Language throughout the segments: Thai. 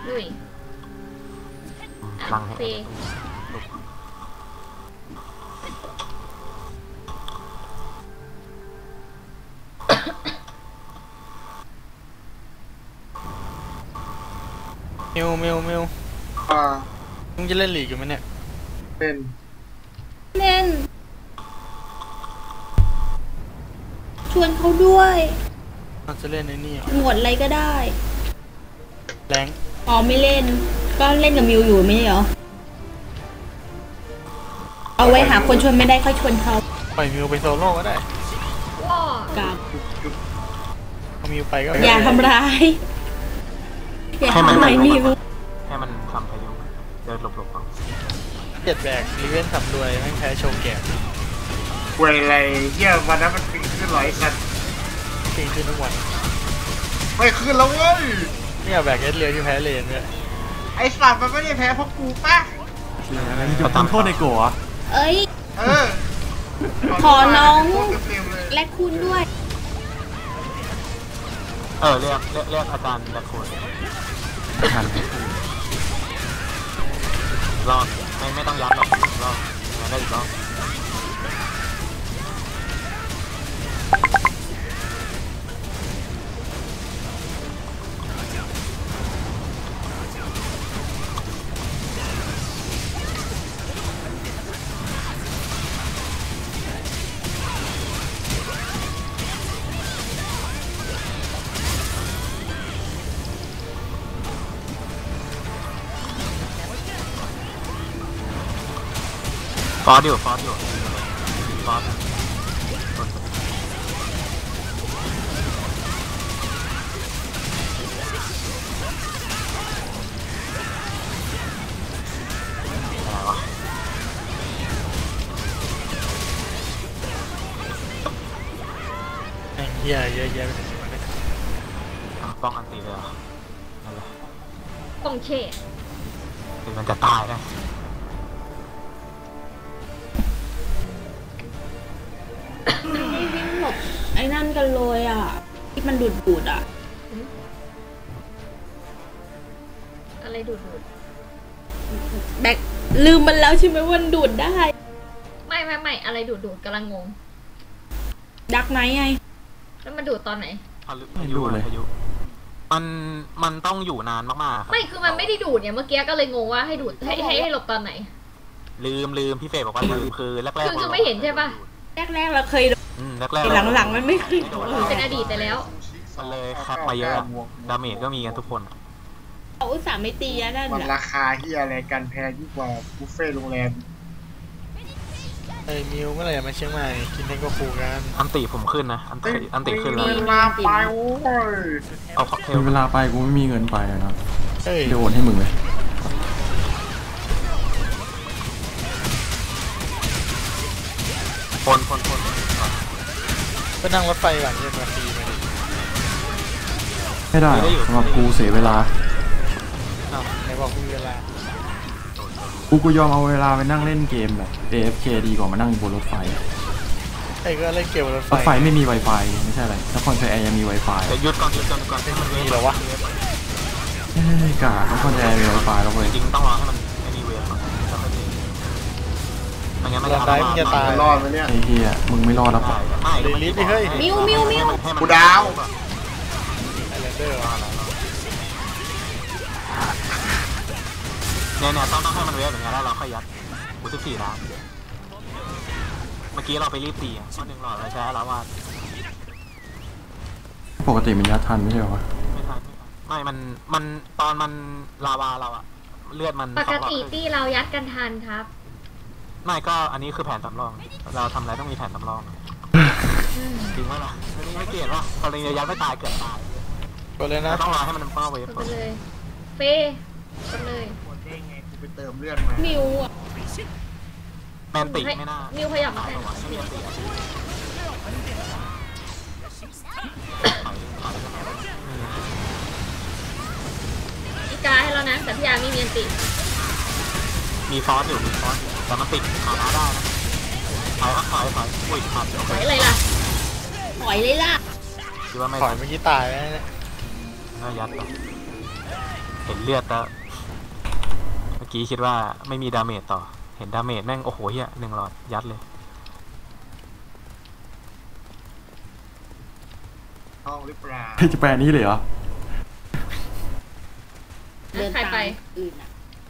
ลุยลังให้มิวมึงจะเล่นลีกอยู่ไหมเนี่ยเล่นชวนเขาด้วยเราจะเล่นในนี่หมดอะไรก็ได้แรงอ๋อไม่เล่นก็เล่นกับมิวอยู่ไม่ใช่เหรอเอาไว้หาคนชวนไม่ได้ค่อยชวนเขาปล่อยมิวไปโซโล่ก็ได้กับเอามิวไปก็อย่าทำร้ายอย่าทำร้ายมิวให้มันทำพายุเดินหลบๆเอาเจ็ดแบกรีเวนทำรวยแม่งแพ้โชว์แก่เว้ยอะไรเยี่ยวันนั้นมันปีขึ้นร้อยสัตว์ปีขึ้นทุกวันไม่ขึ้นแล้วเว้ยเนี่ยแบกเอสเรียวที่แพ้เลนเนี่ยไอสัตว์มันไม่ได้แพ้เพราะกูป่ะจะทำโทษในโกะเอ้ยขอน้องและคุณด้วยเรียกอาจารย์และคุณรอบไม่ต้องยัดหรอกรอบงั้นได้อีกรอบฟอสอยู่อะไรวะไอ้เหี้ยเยอะแยะป้องอันตีเลยเหรอนั่นแหละป้องเชษถึงมันจะตายนะหลบไอ้นั่นกันเลยอ่ะที่มันดูดอ่ะอะไรดูดแบกลืมมันแล้วใช่ไหมวันดูดได้ไม่อะไรดูดกำลังงงดักไหนไงแล้วมันดูดตอนไหนไม่รู้เลยมันต้องอยู่นานมากๆไม่คือมันไม่ได้ดูดเนี่ยเมื่อกี้ก็เลยงงว่าให้ดูดให้หลบตอนไหนลืมพี่เฟย์บอกว่าลืมคือแรกๆคือไม่เห็นใช่ป่ะแรกเราเคยแรกหลังมันไม่เคยเป็นอดีตไปแล้วมันเลยคัดมาเยอะดาเมจก็มีกันทุกคนเขาอุตส่าห์ไม่ตีนั่นแหละมันราคาที่อะไรกันแพงยิ่งกว่าบุฟเฟ่โรงแรมไอ้มิวเมื่อไหร่มาเชียงใหม่กินเทงก็คูกันอันติผมขึ้นนะอันติขึ้นแล้วเวลาไปโอ้ยเอาค็อกเทลเวลาไปกูไม่มีเงินไปนะเดี๋ยวโอนให้มึงเลยคนก็นั่งรถไฟก่อนเย็นมาฟรีไม่ได้สำหรับกูเสียเวลาไหนบอกมีเวลากูยอมเอาเวลาไปนั่งเล่นเกมแบบ AFK ดีกว่ามานั่งบนรถไฟไอ้ก็เล่นเกมรถไฟไม่มี Wi-Fi ไม่ใช่อะไรนครชัยแอร์ยังมี Wi-Fi หยุดก่อนให้มันมีเหรอวะกาดนครชัยแอร์มี Wi-Fi แล้วเว้ยจริงต้องรอให้มันมีเวฟก่อนมันยังไม่ได้มึงจะตายรอดไหมเนี่ยไอ้เหี้ยมึงไม่รอดแล้วป่ะลิฟต์ดิเฮ้ยมิวกูดาวไอแลนเดอร์เนี่ยต้องให้มันเวฟอย่างเงี้ยแล้วเราค่อยยัดกู14ล้านเมื่อกี้เราไปรีบตีข้อ1หลอดเราใช้แล้วว่าปกติมันยัดทันไม่ใช่หรอวะไม่ทันไม่มันตอนมันลาวาเราอะเลือดมันปกติตีเรายัดกันทันครับไม่ก็อันนี้คือแผนสำรองเราทำอะไรต้องมีแผนสำรองจริงไหมล่ะไม่เกลียดว่าตอนนี้ยัดไม่ตายเกิดตายก็เลยนะต้องรอให้มันเข้าเวฟไปเลยเป้ไปเลยไปเติมเลือดมามิวอ่ะแมนติไม่น่ามิวขยับมาอีกาให้เรานะแต่พี่ยามีเมียนติมีฟอสอยู่แต่มันติดขาหน้าได้นะถอยอุ้ยขาดถอยเลยล่ะคิดว่าไม่ถอยเมื่อกี้ตายแล้วเนี่ยน่ายัดต่อเห็นเลือดแล้วเมื่อกี้คิดว่าไม่มีดาเมจต่อเห็นดาเมจแม่งโอ้โหเฮีย1 หลอดยัดเลยห้องหรือเปล่าจะแปลนี้เลยเหรอเดินไปอื่นอ่ะ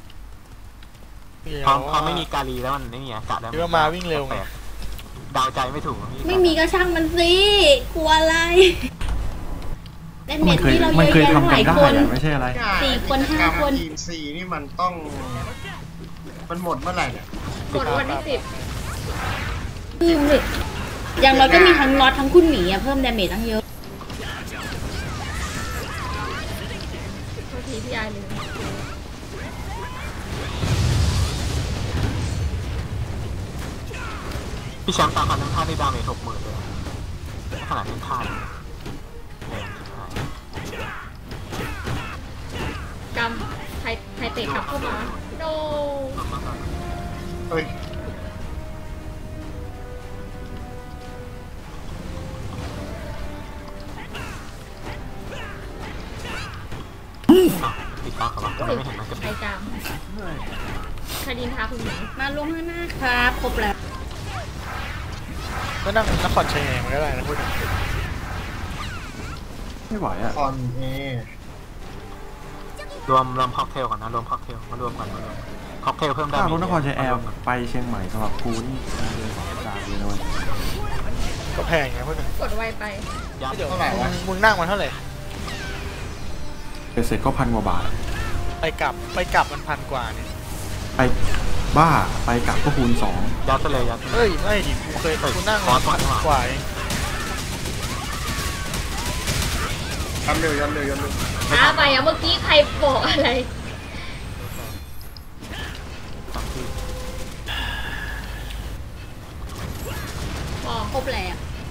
พอไม่มีกาลีแล้วมันไม่มีอากาศแล้วคิดว่ามาวิ่งเร็วไงดาวใจไม่ถูกไม่มีก็ช่างมันสิกลัวอะไรเล่นเน็มัตนเคยที่เราเยมันอะเคยแยะทำหกัลาน ยได้คนอะไม่ใช่อะไร 4 คน 5 คนทีมซีนี่มันต้อง มันหมดเมื่อไหร่เนี่ยหมดวันที่10 คืออย่างน้อยก็มีทั้งน็อตทั้งคุณหมีอะเพิ่มดาเมจตั้งเยอะโทษทีพี่ยายเลยพี่แชมป์ตามคันทั้งท่าได้ดาเมจ60,000เลยขนาดนี้ท่าแรงชิบหายกำใครเตะกลับเข้ามาโนเฮ้ยติดปากเขาวะทำไมไม่เห็นมันจะใครกำใครดินทาคุณหมีมาลงข้างหน้าครับครบแล้วก็นั่งนครชัยแห่งมันก็ได้นะพูดถึงไม่ไหวอะคอนรวมค็อกเทลก่อนนะรวมค็อกเทลมารวมกันค็อกเทลเพิ่มดาถ้าเมจรถนครชัยแอร์ไปเชียงใหม่สำหรับกูนี่เลยจางเลยนะเว้ยก็แพงไงพูดถึงกดไวไปยัดเดี๋ยวมึงนั่งมาเท่าไหร่เสร็จก็1,000 กว่าบาทไปกลับมัน1,000 กว่าเนี่ยไปบ้าไปกลับก็คูณยัดไปเลยยัดเฮ้ยไม่ดิกูนั่งมา1,000 กว่าเองย้ำเร็วย้ำเร็วย้ำเร็วช้าไปอ่ะเมื่อกี้ใครบอกอะไร บอกครบแล้ว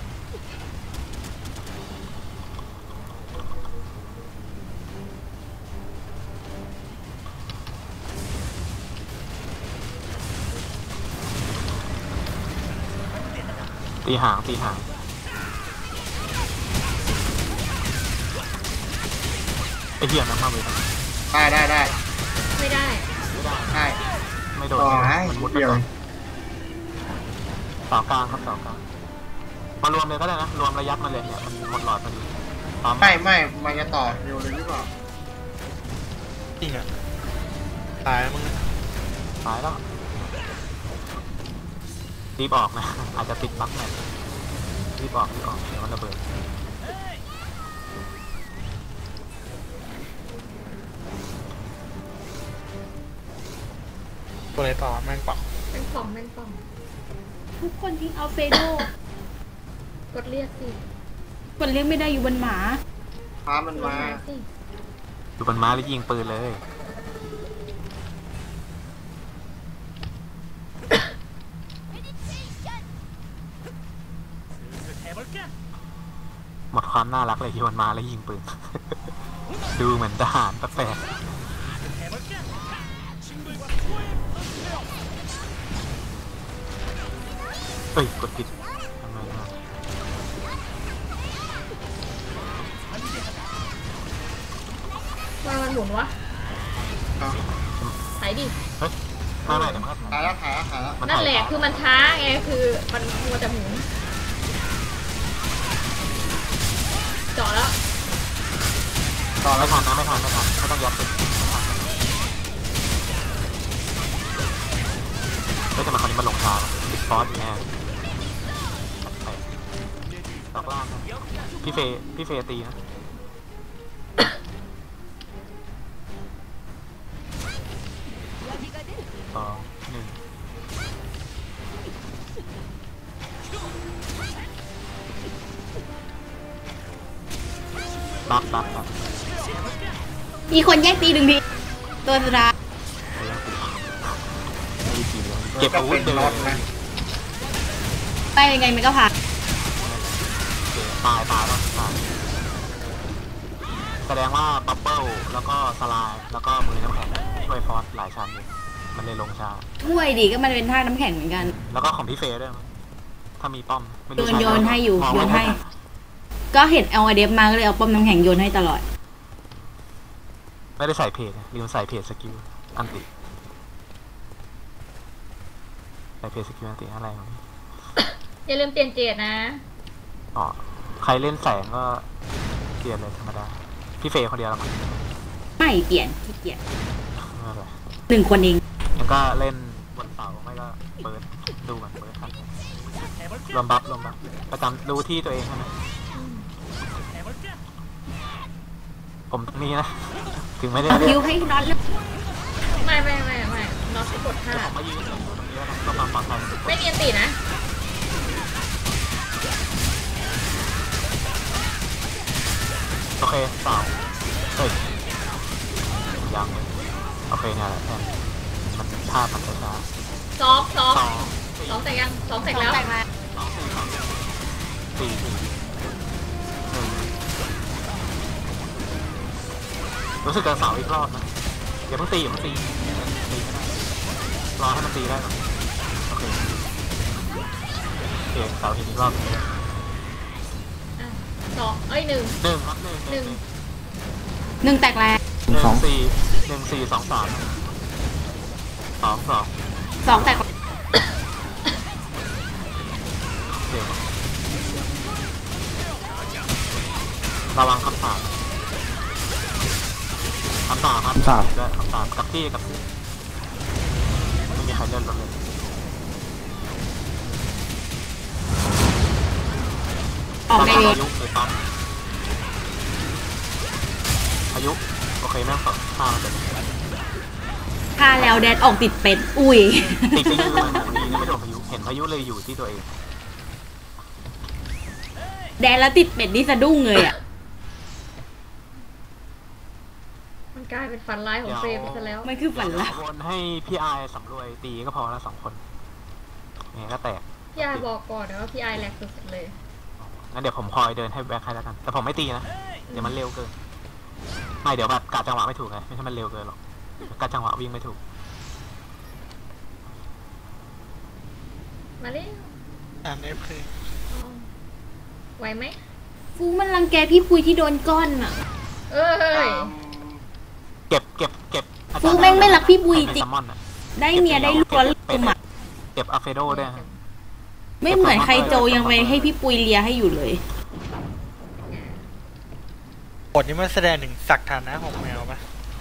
ตีห่างไอ้เหี้ยน้ำมาเลยได้ไม่ได้ได้ไม่โดนต่อให้มันมุดเดียวเสากลางครับเสากลางมารวมเลยก็ได้นะรวมระยะมาเลยเนี่ยมันหมดหลอดพอดีปั๊มไม่มันจะต่อเร็วเลยหรือเปล่าจริงอ่ะตายมึงตายแล้วรีบออกนะอาจจะติดบั๊กหน่อยรีบออกเดี๋ยวมันระเบิดตัวอะไรต่อแม่งเปล่าแม่งป่องทุกคนทิ้งเอาเฟโดกดเรียกสิคนเรียกไม่ได้อยู่บนหมาพามันลงมามาสิดูบนม้าแล้วยิงปืนเลยหมดความน่ารักเลยที่บนม้าแล้วยิงปืน ดูเหมือนทหารแปลกเฮ้ยกดผิดทำไมนะว่ามันหมุนวะเอาถ่ายดิเฮ้ยไม่เดี๋ยวมันก็ถ่ายแล้วถ่ายแล้วถ่ายแล้วมันนั่นแหละถ่ายคือมันช้าไงคือมันมัวแต่หมุนเจาะแล้วต่อไม่แล้วทันนะไม่ต้องยัดติดเฮ้ยแต่มาคราวนี้มันลงช้าติดฟอสอยู่แน่ตอกล่างพี่เฟยตีนะ2 1บักมีคนแย่งตี1 ทีตัวสุดท้ายเก็บอาวุธเป็นเดิน็อตนนะไปยังไงมันก็ผ่านตายแล้วตายแสดงว่าบับเบิ้ลแล้วก็สลายแล้วก็มือน้ำแข็งช่วยฟอสหลายชั้นอยู่มันเลยลงช้าถ้วยดิก็มันเป็นท่าน้ำแข็งเหมือนกันแล้วก็ของพี่เฟย์ด้วยมั้ยถ้ามีป้อมไม่รู้โยนให้อยู่มงโยไม่นให้ทัก็เห็นเอาไอเดฟมาก็เลยเอาป้อมน้ำแข็งโยนให้ตลอดไม่ได้ใส่เพจลืมใส่เพจสกิลอันติใส่เพจสกิลอันติอะไรของนี่อย่าลืมเปลี่ยนเจดนะอ๋อใครเล่นแสงก็เปลี่ยนเลยธรรมดาพี่เฟย์คนเดียวละมั้งไม่เปลี่ยนขี้เกียจไม่เป็นไร 1 คนเองยังก็เล่นบนเสาไม่ก็เปิดดูก่อนเปิดทันรวมบัฟประจำรู้ที่ตัวเองใช่ไหมผมตรงนี้นะถึงไม่ได้เอาเล่นคิวให้น็อตเลยไม่น็อตกดท่าผมมายืนตรงนี้แล้วกันก็ความปลอดภัยไม่เนียนตีนะโอเคเสาเฮ้ยยังโอเคเนี่ยแหละมันภาพมันช้าซ้อมสองแต่ยังซ้อมแต่แล้วสี่รู้สึกจะเสาอีกรอบนะอย่าเพิ่งตีไม่ได้รอให้มันตีได้ก่อนโอเคเสาเห็นอีกรอบหนึ่งครับหนึ่ง 1 แตกแล้ว 1 4 2 3 2 2 แตกเดี๋ยวระวังคำสาปครับด้วยคำสาปกับที่ไม่มีใครเล่นรถเลยออกในเวทพายุโอเคแม่งสดฆ่ามันเลยฆ่าแล้วแดดออกติดเป็ด อุ้ยติดพายุเลยดีนะไม่โดนพายุเห็นพายุเลยอยู่ที่ตัวเองแดดแล้วติดเป็ดนี่สะดุ้งเลยอ่ะมันกลายเป็นฝันร้ายของเฟรมไปซะแล้วมันคือฝันละวนให้พี่ไอสำรวยตีก็พอแล้ว2 คนเนี่ยก็แตกพี่ไอบอกก่อนนะว่าพี่ไอแหลกสุดๆเลยงั้นเดี๋ยวผมคอยเดินให้แบ็คให้แล้วกันแต่ผมไม่ตีนะเดี๋ยวมันเร็วเกินไม่เดี๋ยวแบบกะจังหวะไม่ถูกไงไม่ใช่มันเร็วเกินหรอกกะจังหวะวิ่งไม่ถูกมาเร็ว 3F คือไหวไหมฟูมันรังแกพี่ปุยที่โดนก้อนอ่ะเอ้ยเก็บฟูแม่งไม่รักพี่ปุยจริงแซลมอนอะได้เมียได้ลูกแล้วลืมอ่ะเก็บอะเฟโดด้วยฮะไม่เหมือนใครโจยังไปให้พี่ปุยเลียให้อยู่เลยบทนี้มันแสดงถึงศักดิ์ฐานะของแมวปะ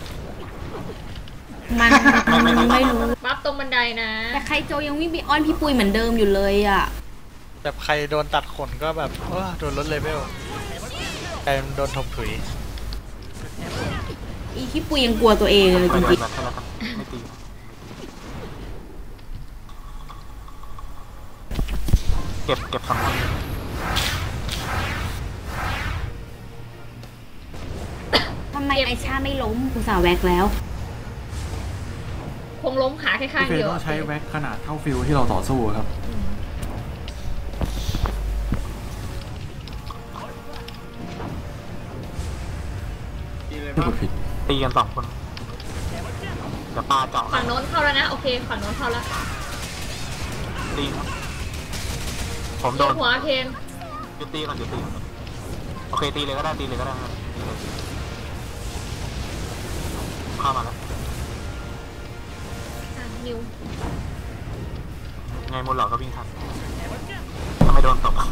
มันไม่รู้บัฟตรงบันไดนะแต่ใครโจยังวิ่งไปอ้อนพี่ปุยเหมือนเดิมอยู่เลยอ่ะแบบใครโดนตัดขนก็แบบโดนลดเลเวลใครโดนถมถุยอีพี่ปุยยังกลัวตัวเองเลยจไปเดิรินงแบบให้แล้วกันไม่ตีนะเก็บสองคนๆทำไมไอชาไม่ล้มอุตส่าห์แวกแล้วคงล้มขาแค่ข้างพี่เฟเดีย์ยวต้องใช้แว็กขนาดเท่าฟิลที่เราต่อสู้ครับดีเลยที่ป่ะกดผิดตีกัน2 คนเดี๋ยวปลาเจาะฝั่งโน้นเข้าแล้วนะ โอเค ฝั่งโน้นเข้าแล้วตีครับผมโดยิงนหัวเคนหยุดตีก่อนโอเคตีเลยก็ได้ครับเข้ามาแล้วนิวไงมูลหลอกก็วิ่งทันทำไมโดนตบ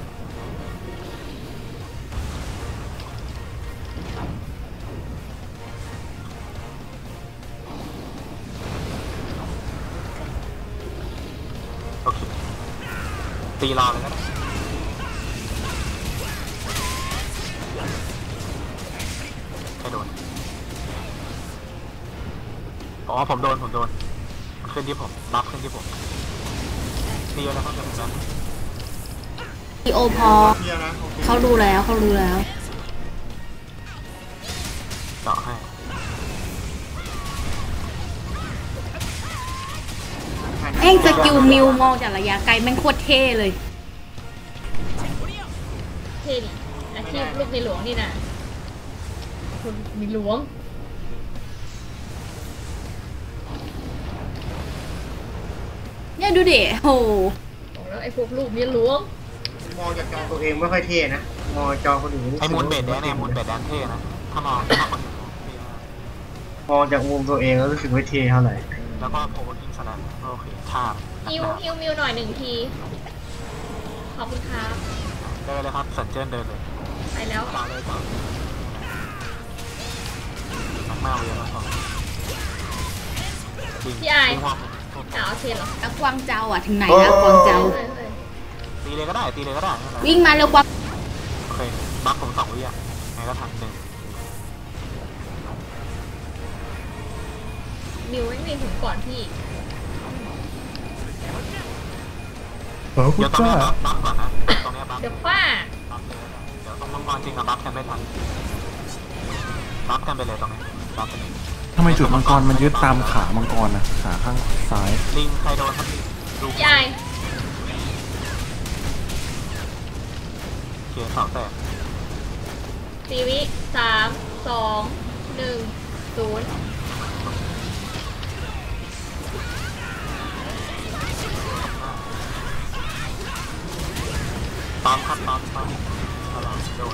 โอเคตีรอเลยก็ได้ใครโดนอ๋อผมโดนขึ้นที่ผมบัฟขึ้นที่ผมตีแล้วเขาจะแบบนั้นพี่โอพอเคลียร์นะโอเคเขารู้แล้วเจาะให้แม่งสกิลมิวมองจากระยะไกลแม่งโคตรเท่เลยเท่ดิอาชีพลูกในหลวงนี่นะคุณมีหลวงเนี่ยดูดิโหบอกแล้วไอ้พวกลูกเมียหลวงมองจากจอตัวเองไม่ค่อยเท่นะมองจอคนอื่นไอ้มูนเบดแดนเนี่ยมูนเบดแดนเท่นะถ้ามองคนอื่นมองเท่มากมองจากมุมตัวเองแล้วรู้สึกไม่เท่เท่าไหร่แล้วก็โพสต์อินสแลนโอเคท่าฮิวมิวหน่อย1 ทีขอบคุณครับเดินเลยครับสัญเจิ้นเดินเลยไปแล้วต่อเลยต่อนักมากเลยแล้วก็พี่ไอโอเคเหรอแล้วกวางเจ้าอ่ะถึงไหนแล้วกวางเจ้าตีเลยก็ได้ตีเลยก็ได้วิ่งมาเร็วกวางโอเคบัฟผม2 วิอ่ะไงก็ทัน1 มิวไม่มีถึงก่อนพี่เออกูเดี๋ยวตรงจ้านี้บัฟก่อนนะตรงนี้บัฟเดี๋ยวป้าบัฟเลยเดี๋ยวตรงมังกรจริงนะบัฟกันไม่ทันบัฟกันไปเลยตรงนี้บัฟไปเลยทำไมจุดมังกรมันยึดตามขามังกรนะขาข้างซ้ายลิงใครโดนครับดูพี่ไอเขียน2 แตก 4 วิ 3 2 1 0 ปั๊มครับปั๊มอะไรโดน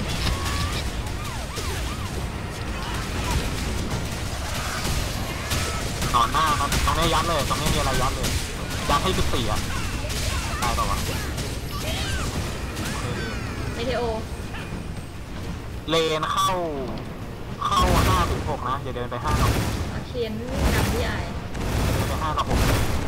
นอนหน้าครับตรงนี้ยัดเลยตรงนี้มีอะไรยัดเลยยัดให้14อ่ะได้ป่าวะเมเทโอเลนเข้า5 ถึง 6นะอย่าเดินไป5 กับเคนนำพี่ไอ 6เดินไป5 กับ 6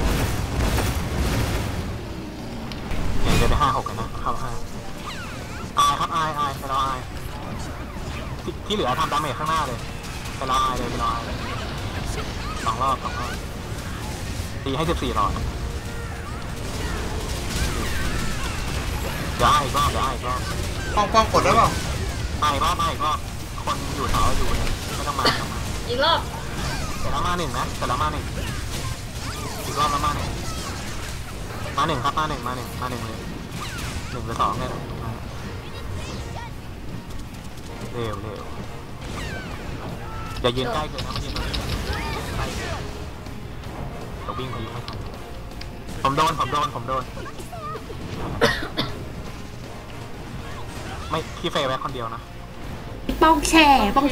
อย่าเดินไป5 6กันนะเข้า5อายครับอายไปรออายที่เหลือทำดาเมจข้างหน้าเลยไปรออายเลยไปรออายเลย2 รอบตีให้14 หลอดเดี๋ยวอายอีกรอบป้องกดแล้วเปล่าอายอีกรอบคนอยู่แถวอยู่ไม่ต้องมาอีกรอบเสร็จแล้วมา1นะเสร็จแล้วมา1อีกรอบแล้วมา1ครับมา1เลย1 หรือ 2เนี่ยเร็วอย่ายืนใกล้เกินนะมันยืนตรงนี้เราวิ่งพายุให้ทันผมโดนไม่พี่เฟย์แวะคนเดียวนะป้องแช่โอเค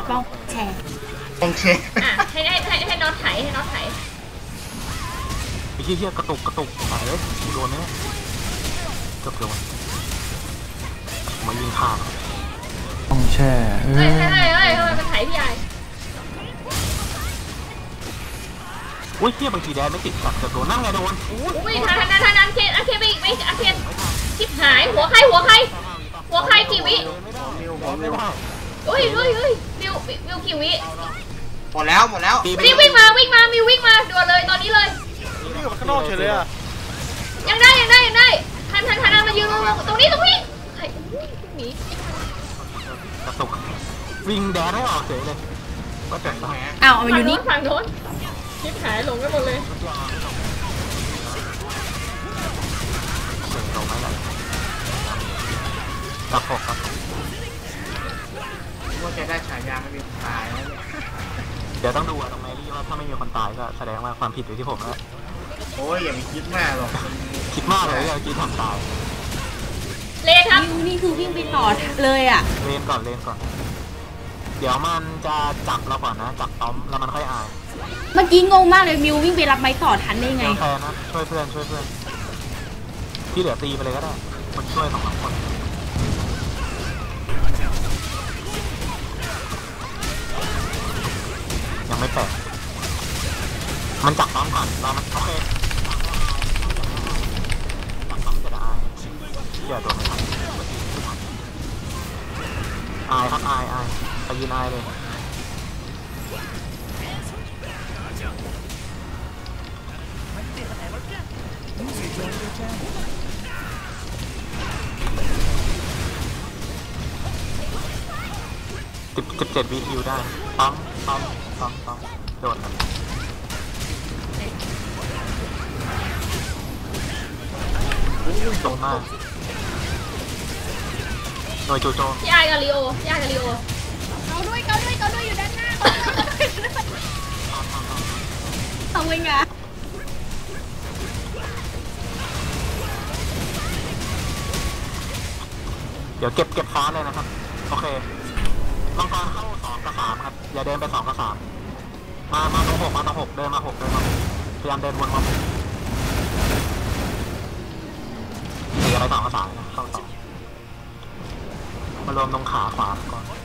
อ่ะให้น็อตไถไอ้เหี้ยกระตุกหายเลยกูโดนไหมเกือบโดนมายิงขาดต้องแช่เฮ้ยทำไมมันไถพี่ไออุ้ยเหี้ยบางทีแดนไม่ติดกับโดนนั่งไงโดนอุ้ยทานเคนไปอีกไหมเคนชิบหายหัวใครกี่วิไม่ได้อุ้ยมิวกี่วิหมดแล้วรีบวิ่งมามิววิ่งมาด่วนเลยตอนนี้เลยนี่กับข้างนอกเฉยเลยอ่ะยังได้ทันมายืนตรงนี้ใครหนีกระตุกวิ่งแดนไม่ออกเฉยเลยว่าแต่ต้องอ้าวเอามาอยู่นี่ฝั่งโน้นชิบหายหลงไปหมดเลยลงไม่ไหลกระปกครับว่าจะได้ฉายาไม่มีตายแล้วเนี่ยเดี๋ยวต้องดูตรงแมรี่ว่าถ้าไม่มีคนตายก็แสดงว่าความผิดอยู่ที่ผมแล้วโอ้ยอย่าไปคิดมากหรอกคิดมากเลยที่กี้ทำตายเลนครับมิวนี่คือวิ่งไปต่อเลยอ่ะเลนก่อนเดี๋ยวมันจะจับเราก่อนนะจับต้อมแล้วมันค่อยอายเมื่อกี้งงมากเลยมิววิ่งไปรับไม้ต่อทันได้ไงแฟนนะช่วยเพื่อนที่เหลือตีไปเลยก็ได้มันช่วย2 คนยังไม่แตกมันจับต้อมก่อนรอมันโอเคจับต้อมจะได้อายอย่าโดนไม่ทันอายครับอายไปยืนอายเลย17 วิคิวได้ปั๊มโดนครับตรงมากหน่วยจู่โจมพี่ไอกับลีโอเกาด้วยอยู่ด้านหน้าเอาไว้ไงเดี๋ยวเก็บฟ้าเลยนะครับโอเคมังกรเข้า2 กับ 3ครับอย่าเดินไป2 กับ 3 มาตรงหกเดินมาหกพยายามเดินวนมาตีอะไรต่อมาสายนะเข้าต่อมารวมตรงขาขวาก่อน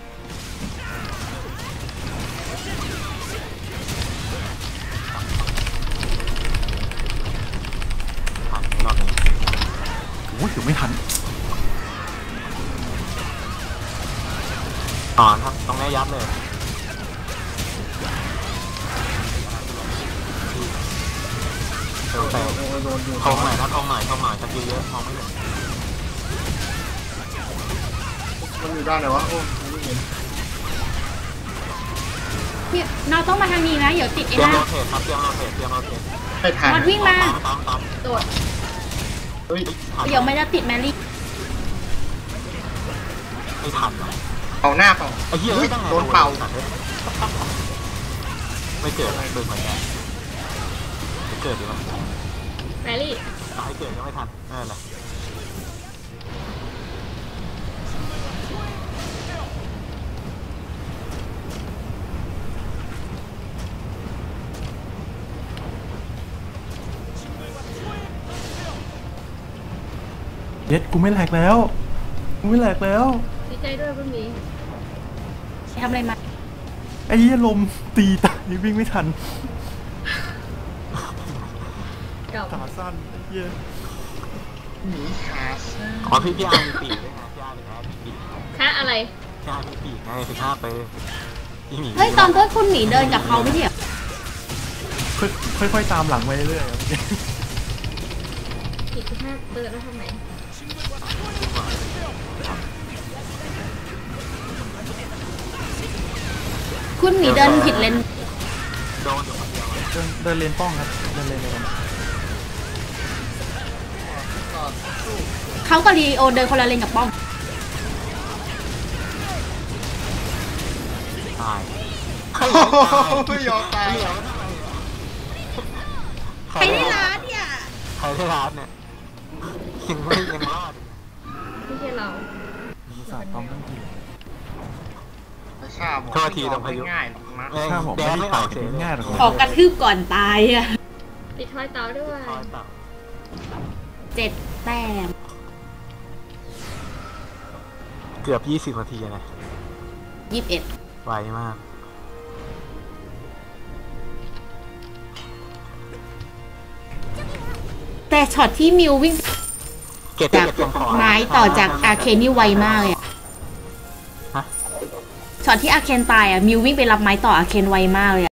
ผ่านรอบนี้โอ้ยเดี๋ยวไม่ทันต่อครับตรงนี้ยัดเลยเร็วแต่ทงหน่อยนะทงหน่อยสกิลเยอะมองไม่เห็นมันอยู่ด้านไหนวะโอ้ไม่เห็นเนี่ยเราต้องมาทางนี้นะเดี๋ยวติดเตไอ้รียมหโรน้าเทตครับเตรียมโรเทตไม่ทันมอดวิ่งมาตามโดดเฮ้ยเดี๋ยวไม่จะติดแมรี่ไม่ทันเป่าหน้าเป่าไอ้เหี้ยอุ๊ยตั้งไงโดนเป่าไม่เกิดเบิกเหมือนกันเกิดดีมั้ยแมรี่ให้เกิดก็ไม่ทันนั่นแหละเย็ดกูไม่แหลกแล้วกูไม่แหลกแล้วดีใจด้วยพี่หมีทำอะไรมาไอ้เหี้ยลมตีตายวิ่งไม่ทันเก่าขาสั้นไอ้เหี้ยหนีขาซ่าขอพี่อาร์มีปีกด้วยนะพี่อาร์มีแอร์มีปีกค่าอะไรพี่อาร์มีปีกไง15ไปพี่หมีเฮ้ยตอนเพื่อนคุณหมีเดินกับเขาไม่ใช่เหรอค่อยๆตามหลังไปเรื่อยๆครับผิดค่าเดินแล้วทำไมคุณหมีเดินผิดเลนโดนอยู่คนเดียวเดินเลนป้องครับเดินเลนเลยเขากับลีโอเดินคนละเลนกับป้อมตายโอ้โหไม่ยอมตายใครได้ร้านเนี่ยใครได้ร้านเนี่ยยังรอดไม่ใช่เรามีศาสตร์ต้องทีไม่ทราบโทษทีตรงพายุง่ายหรอกนะข้าบอกแดไม่นได้ไม่อต่าอย กกัเสียนเลยง่ายหรอกขอกระทืบก่อนตายอะติดทอยเต่าด้วย 7 แต้มเกือบ20 นาทีนะ 21 ไวมากแต่ช็อตที่มิววิ่งเก็บจากเก็บของไม้ต่อจากอาเคนนี่ไวมากเลยอะฮะช็อตที่อาเคนตายอะมิววิ่งไปรับไม้ต่ออาเคนไวมากเลยอะ